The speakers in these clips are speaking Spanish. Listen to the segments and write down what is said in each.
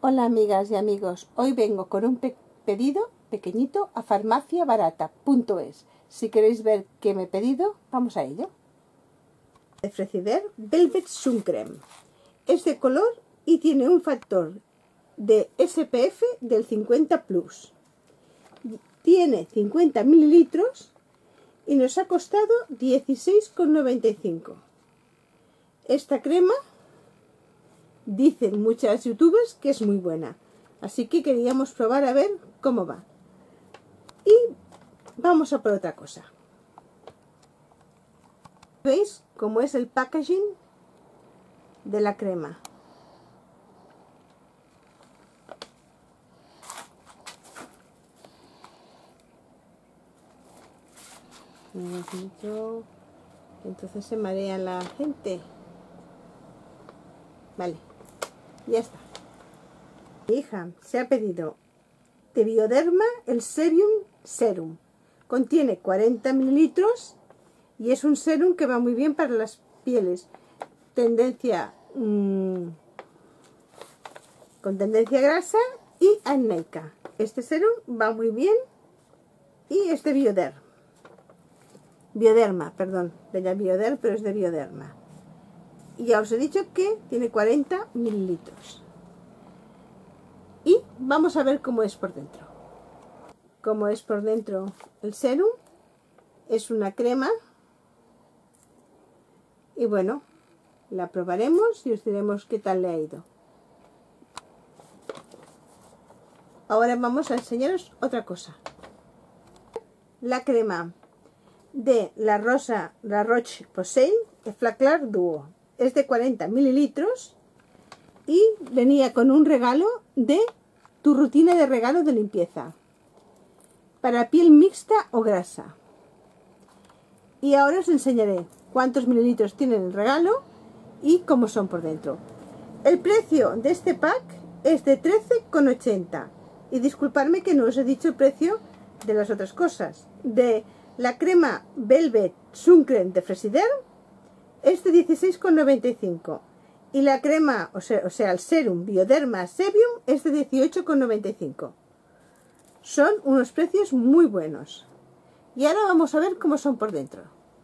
Hola amigas y amigos, hoy vengo con un pedido pequeñito a farmaciabarata.es. Si queréis ver qué me he pedido, vamos a ello. De Fresider Velvet Sun Creme. Es de color y tiene un factor de SPF del 50+. Tiene 50 mililitros y nos ha costado 16,95. Esta crema dicen muchas youtubers que es muy buena, así que queríamos probar a ver cómo va. Y vamos a por otra cosa. ¿Veis cómo es el packaging de la crema? Entonces se marea la gente. Vale, ya está. Mi hija se ha pedido de Bioderma el Serum. Contiene 40 mililitros y es un serum que va muy bien para las pieles con tendencia grasa y acnéica. Este serum va muy bien y es de Bioderma, perdón, de la Bioderma, pero es de Bioderma. Y ya os he dicho que tiene 40 mililitros. Y vamos a ver cómo es por dentro. Cómo es por dentro el serum. Es una crema. Y bueno, la probaremos y os diremos qué tal le ha ido. Ahora vamos a enseñaros otra cosa. La crema de la Roche-Posay de Flaclar Duo. Es de 40 mililitros y venía con un regalo de tu rutina de regalo de limpieza para piel mixta o grasa. Y ahora os enseñaré cuántos mililitros tiene el regalo y cómo son por dentro. El precio de este pack es de 13,80 y disculpadme que no os he dicho el precio de las otras cosas. De la crema Velvet Sun Creme de Fresider es de 16,95 y la crema, o sea el serum Bioderma Sebium es de 18,95. Son unos precios muy buenos. Y ahora vamos a ver cómo son por dentro.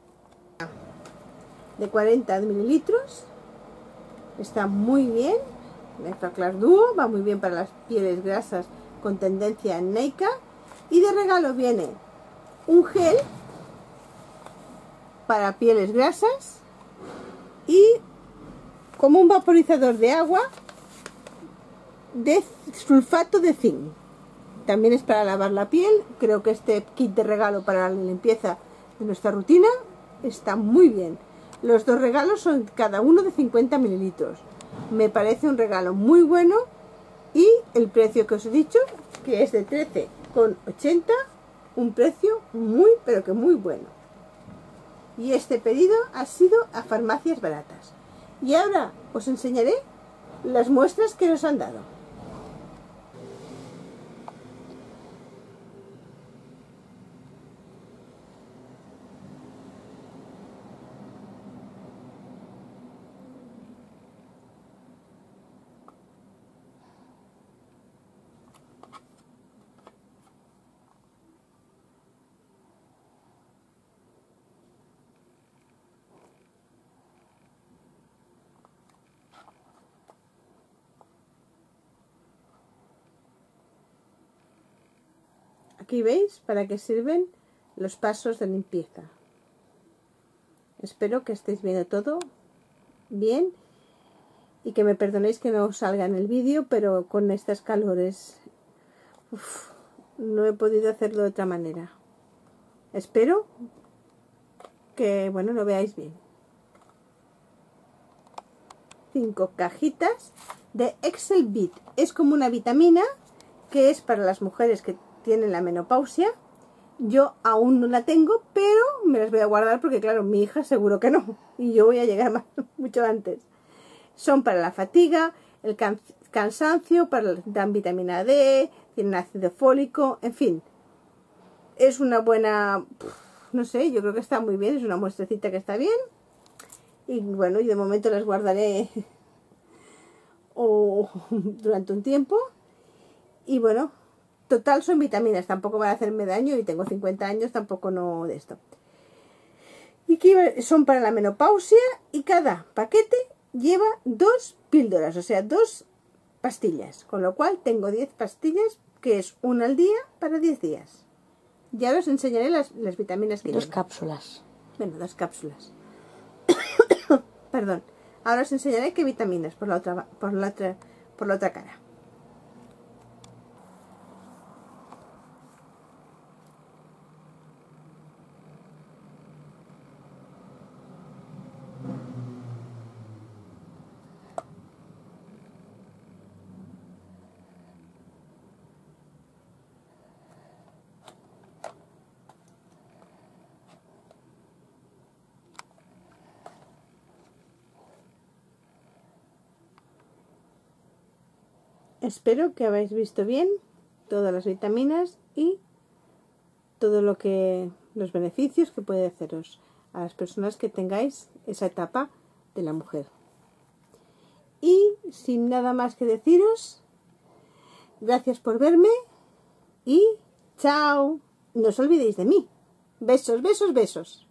De 40 mililitros, está muy bien. El Flaclar Duo va muy bien para las pieles grasas con tendencia acnéica. Y de regalo viene un gel para pieles grasas y como un vaporizador de agua de sulfato de zinc. También es para lavar la piel. Creo que este kit de regalo para la limpieza de nuestra rutina está muy bien. Los dos regalos son cada uno de 50 mililitros. Me parece un regalo muy bueno y el precio que os he dicho, que es de 13,80, un precio muy pero que muy bueno. Y este pedido ha sido a Farmacias Baratas. Y ahora os enseñaré las muestras que nos han dado. Aquí veis para qué sirven los pasos de limpieza. Espero que estéis viendo todo bien y que me perdonéis que no salga en el vídeo, pero con estas calores no he podido hacerlo de otra manera. Espero que bueno, lo veáis bien. 5 cajitas de Excel Bit. Es como una vitamina que es para las mujeres que tienen la menopausia. Yo aún no la tengo, pero me las voy a guardar porque claro, mi hija seguro que no. Y yo voy a llegar mucho antes. Son para la fatiga, el cansancio, dan vitamina D, tienen ácido fólico, en fin. Es una buena, no sé, yo creo que está muy bien, es una muestrecita que está bien. Y bueno, y de momento las guardaré o durante un tiempo. Y bueno, total son vitaminas, tampoco van a hacerme daño y tengo 50 años, tampoco no de esto. Y que son para la menopausia y cada paquete lleva 2 píldoras, o sea, 2 pastillas. Con lo cual tengo 10 pastillas, que es una al día para 10 días. Ya os enseñaré las vitaminas que 2 lleva. cápsulas. Bueno, 2 cápsulas. Perdón. Ahora os enseñaré qué vitaminas por la otra cara. Espero que habéis visto bien todas las vitaminas y todo los beneficios que puede haceros a las personas que tengáis esa etapa de la mujer. Y sin nada más que deciros, gracias por verme y chao. No os olvidéis de mí. Besos, besos, besos.